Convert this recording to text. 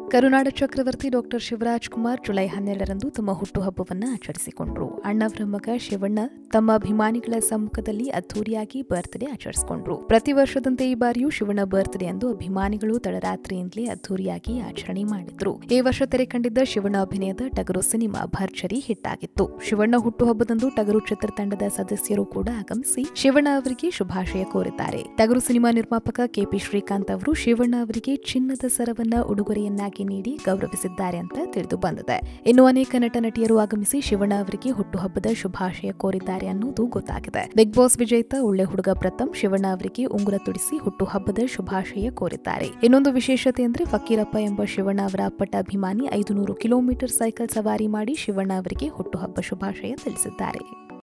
ಕರುನಾಡ ಚಕ್ರವರ್ತಿ doctor Shivarajkumar July 12ರಂದು ತಮ್ಮ ಹುಟ್ಟುಹಬ್ಬವನ್ನು ಆಚರಿಸಿಕೊಂಡರು. ಅಣ್ಣವರ ಮಗ ಶಿವಣ್ಣ ತಮ್ಮ ಅಭಿಮಾನಿಗಳ ಸಮ್ಮುಖದಲ್ಲಿ ಅದ್ದೂರಿಯಾಗಿ ಬರ್ತ್ಡೇ ಆಚರಿಸಿಕೊಂಡರು. ಪ್ರತಿ ವರ್ಷದಂತೆ ಈ ಬಾರಿಯೂ ಶಿವಣ್ಣ ಬರ್ತ್ಡೇ ಅಂದು ಅಭಿಮಾನಿಗಳು ತಡರಾತ್ರಿಯಿಂದಲೇ ಅದ್ದೂರಿಯಾಗಿ ಆಚರಣೆ ಮಾಡಿದ್ರು. ಈ ವರ್ಷ ತೆರೆ ಕಂಡಿದ್ದ ಶಿವಣ್ಣ ಅಭಿನಯದ ಟಗರು ಸಿನಿಮಾ ಭರ್ಜರಿ ಹಿಟ್ ಆಗಿತ್ತು. ಶಿವಣ್ಣ ಹುಟ್ಟುಹಬ್ಬದಂದು ಟಗರು ಚಿತ್ರತಂಡದ ಸದಸ್ಯರು ಕೂಡ ಆಗಮಿಸಿ ಶಿವಣ್ಣ ಅವರಿಗೆ ಶುಭಾಶಯ ಕೋರಿದ್ದಾರೆ. ಟಗರು ಸಿನಿಮಾ ನಿರ್ಮಾಪಕ KP ಶ್ರೀಕಾಂತ್ ಅವರು ಶಿವಣ್ಣ ಅವರಿಗೆ ಚಿನ್ನದ ಸರವನ್ನ ಉಡುಗೊರೆಯನ್ನಾಗಿ ನೀಡಿ ಗೌರವಿಸಿದ್ದಾರೆ ಅಂತ ತಿಳಿದು ಬಂದಿದೆ. ಇನ್ನು ಅನೇಕ ನಟ ನಟಿಯರು ಆಗಮಿಸಿ ಶಿವಣ್ಣ ಅವರಿಗೆ ಹುಟ್ಟುಹಬ್ಬದ ಶುಭಾಶಯ ಕೋರಿದ್ದಾರೆ ಅನ್ನೋದು ಗೊತ್ತಾಗಿದೆ. ಬಿಗ್ ಬಾಸ್ ವಿಜೇತ ಒಳ್ಳೆ ಹುಡುಗ ಪ್ರಥಮ್ ಶಿವಣ್ಣ ಅವರಿಗೆ ಉಂಗುರ ತೊಡಿಸಿ ಹುಟ್ಟುಹಬ್ಬದ ಶುಭಾಶಯ ಕೋರಿದ್ದಾರೆ. ಇನ್ನೊಂದು ವಿಶೇಷತೆ ಅಂದ್ರೆ ಫಕೀರಪ್ಪ ಎಂಬ ಶಿವಣ್ಣ ಅವರ ಅಪ್ಪಟ ಅಭಿಮಾನಿ 500 ಕಿಲೋಮೀಟರ್ ಸೈಕಲ್ ಸವಾರಿ ಮಾಡಿ ಶಿವಣ್ಣ ಅವರಿಗೆ ಹುಟ್ಟುಹಬ್ಬ ಶುಭಾಶಯ ತಿಳಿಸಿದ್ದಾರೆ.